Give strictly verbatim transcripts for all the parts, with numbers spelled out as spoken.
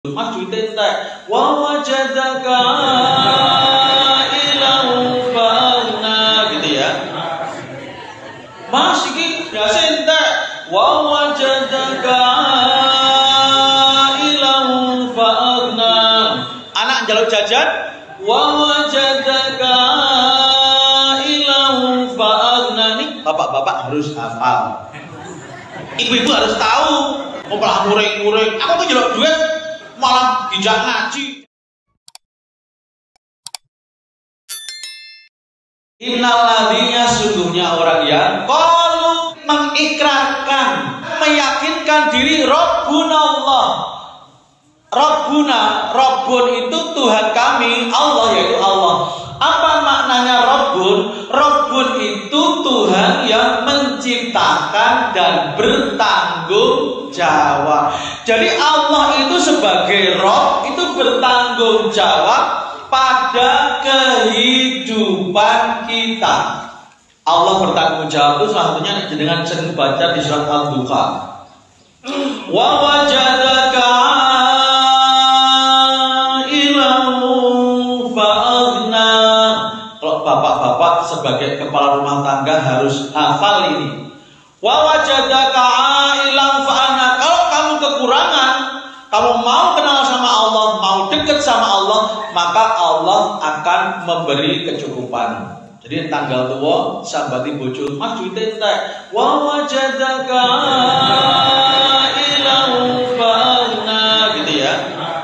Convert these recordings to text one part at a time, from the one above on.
Mas duitnya entek. Wa wajadaka ilahu fa'na gitu ya. Mas iki biasa entek. Wa wajadaka ilahu fa'na. Anak njaluk jajan. Wa wajadaka ilahu fa'na. Nih bapak-bapak harus hafal. Ibu-ibu harus tahu. Mau malah muring-muring. Aku tuh njaluk duit malah dijak ngaji. Innalladzina sungguhnya orang yang qalu mengikrarkan, meyakinkan diri Rabbuna Allah. Rabbuna, Rabbun itu Tuhan kami, Allah yaitu Allah. Apa maknanya Rabbun? Rabbun itu Tuhan yang menciptakan dan bertanggung jawab. Jadi Allah itu sebagai Rabb itu bertanggung jawab pada kehidupan kita. Allah bertanggung jawab itu salah satunya dengan sering baca di surat Al-Duha. Wa wajadaka ilahu fa'aghna. Kalau bapak-bapak sebagai kepala rumah tangga harus hafal ini. Wa wajadaka ilahu fa'aghna. Kalau kamu kekurangan, kamu mau kenal sama Allah, mau dekat sama Allah, maka Allah akan memberi kecukupan. Jadi tanggal tua sambati bojo, mas duitnya entek. Wa wajadaka ilahu fa'aghna gitu ya.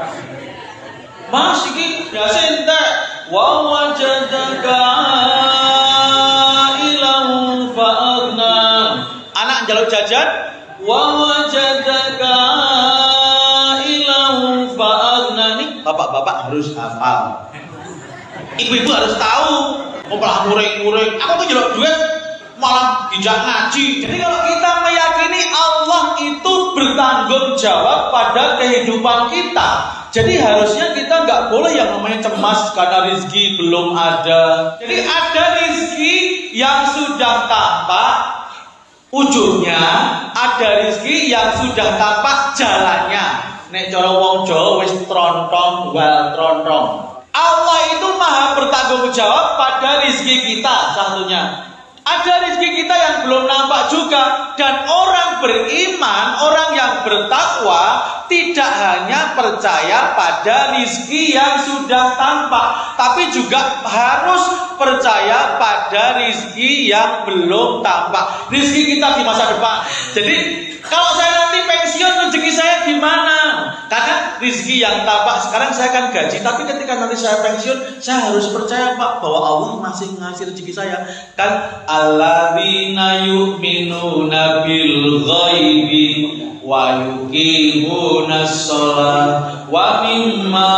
Mas iki biasa entek. Wa wajadaka ilahu fa'aghna. Anak njaluk jajan. Wa wajadaka ilahu fa'aghna. Nih bapak-bapak harus hafal. Ibu-ibu harus tahu. Mau malah muring-muring. Aku tuh njaluk duit malah dijak ngaji. Jadi kalau kita meyakini Allah itu bertanggung jawab pada kehidupan kita, jadi harusnya kita nggak boleh yang namanya cemas karena rezeki belum ada. Jadi ada rezeki yang sudah tampak ujungnya, ada rezeki yang sudah tampak jalannya. Nek cara wong Jawa wis trontong wal trontong. Allah itu maha bertanggung jawab pada rezeki kita satunya. Ada rezeki kita yang belum nampak juga. Dan orang beriman, orang yang bertakwa tidak hanya percaya pada rezeki yang sudah tampak, tapi juga harus percaya pada rezeki yang belum tampak. Rezeki kita di masa depan. Jadi kalau saya nanti pensiun, rezeki saya gimana? Karena rezeki yang tampak sekarang saya kan gaji, tapi ketika nanti saya pensiun, saya harus percaya Pak bahwa Allah masih ngasih rezeki saya. Kan alladzina yu'minuna bil ghaibi wa yuqimunas shalah wa mimma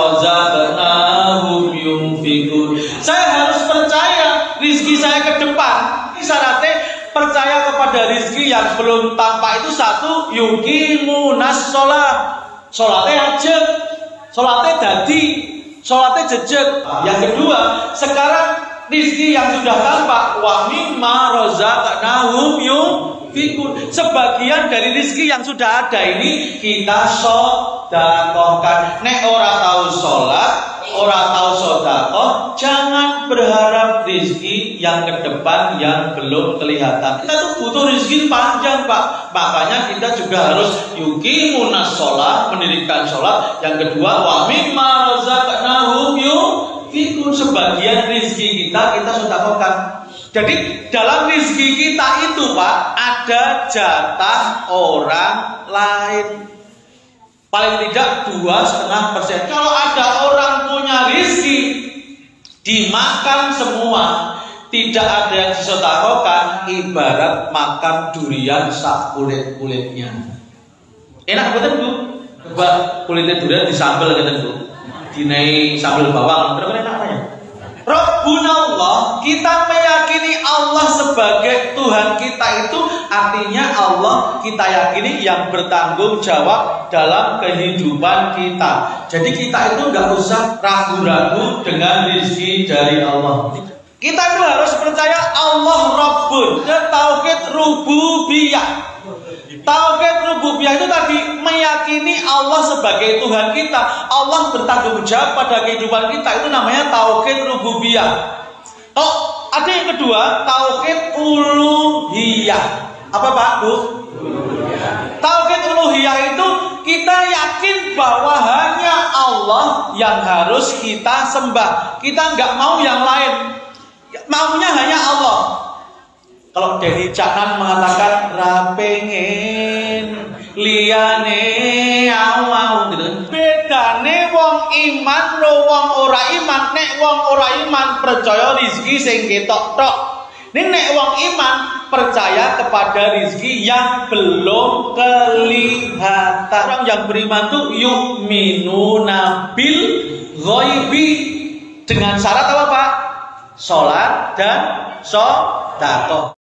razaqnahum yunfiqun. Saya harus percaya rezeki saya ke depan. Ini syaratnya percaya kepada rezeki yang belum tampak itu satu, yuqimunas shalah. Sholatnya aja, sholatnya dadi, sholatnya jejeg. Yang kedua, sekarang rezeki yang sudah tampak, wa mimma razaqnahum yunfiqun. Sebagian dari rezeki yang sudah ada ini kita sedekahkan. Nek ora tahu sholat, ora tahu sedekah, jangan berharap rezeki yang ke depan yang belum kelihatan. Kita tuh butuh rezeki panjang Pak. Makanya kita juga harus yuqimunas shalah, mendirikan sholat. Yang kedua, wa mimma razaqnahum yunfiqun. Sebagian rezeki kita kita sedekahkan. Jadi dalam rezeki kita itu Pak, ada jatah orang lain. Paling tidak dua setengah persen. Kalau ada orang punya rezeki dimakan semua, tidak ada yang disedekahkan, ibarat makan durian sak kulit-kulitnya. Enak betul Bu? Coba kulitnya durian disambel gitu Bu. Dinai sambal bawang, kira-kira enak apa ya? Rabbuna Allah, kita meyakini Allah sebagai Tuhan kita itu artinya Allah kita yakini yang bertanggung jawab dalam kehidupan kita. Jadi kita itu nggak usah ragu-ragu dengan rezeki dari Allah. Kita itu harus percaya Allah Rabbun, dan tauhid rububiyah. Tauhid rububiyah itu tadi meyakini Allah sebagai Tuhan kita, Allah bertanggung jawab pada kehidupan kita, itu namanya tauhid rububiyah. Oh, ada yang kedua, tauhid uluhiyah. Apa Pak, Bu? Tauhid uluhiyah itu kita yakin bahwa hanya Allah yang harus kita sembah. Kita nggak mau yang lain, maunya hanya Allah. Kalau dari Canan mengatakan rapengen liyane awau gitu. Bedane wong iman lo wong ora iman. Nek wong ora iman percaya rezeki sing ketok tok. Nek nek wong iman percaya kepada rezeki yang belum kelihatan. Orang yang beriman tuh yu'minuna bil ghaibi, dengan syarat apa Pak? Salat dan sedekah.